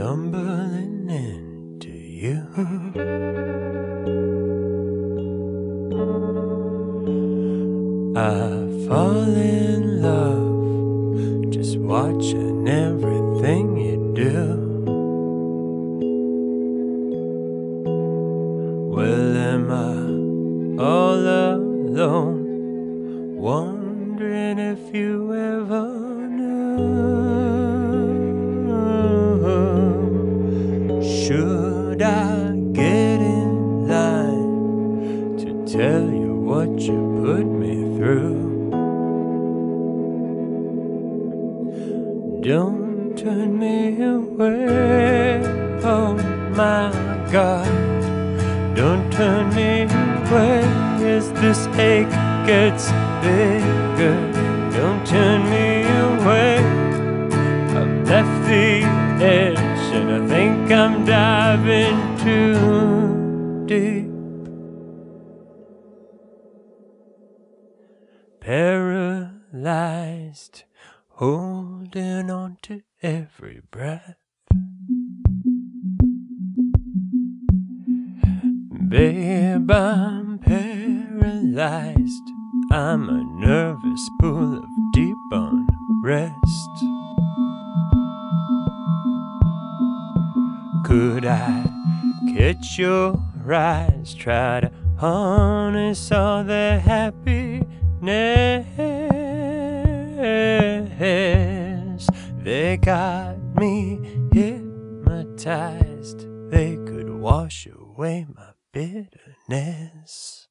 stumbling into you. I fall in love just watching everything you do. Well, am I all alone, wondering if you ever knew? Should I get in line to tell you what you put me through? Don't turn me away, oh my God. Don't turn me away as this ache gets bigger. Don't turn me away. I've left the edge and I think I'm diving too deep. Paralyzed, holding on to every breath. Babe, I'm paralyzed. I'm a nervous pool of deep unrest. Could I catch your eyes, try to harness all the happiness? They got me hypnotized. They could wash away my bitterness.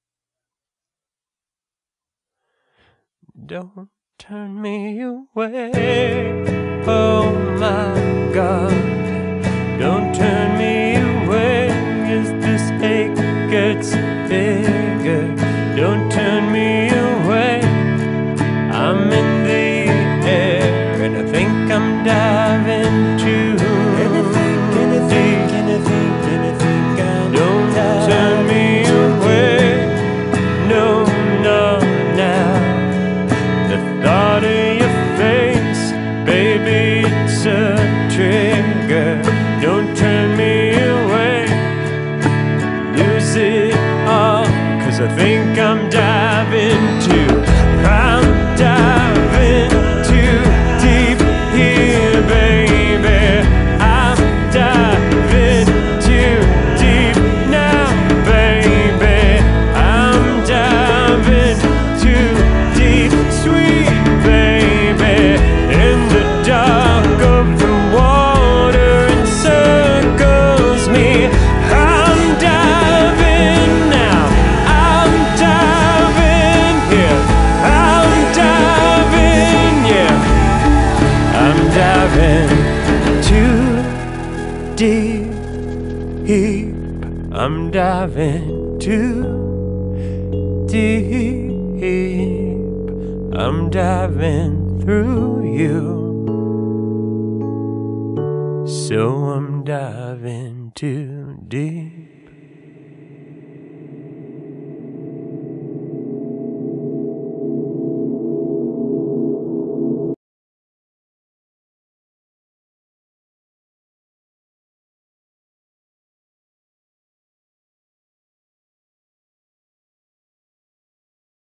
Don't turn me away, oh my God. Don't turn me away as this ache gets bigger. Don't turn me away. I'm in the air and I think I'm diving too deep. Don't turn me away, no, no, now. The thought of your face, baby, it's a trigger. Don't turn me away, lose it all, 'cause I think I'm diving too deep here, baby. I'm diving too deep now, baby. I'm diving too deep, sweet baby. In the dark of the water encircles me. I'm diving now, I'm diving here, I'm diving, yeah. I'm diving too deep. I'm diving too deep. I'm diving through you. So I'm diving too deep.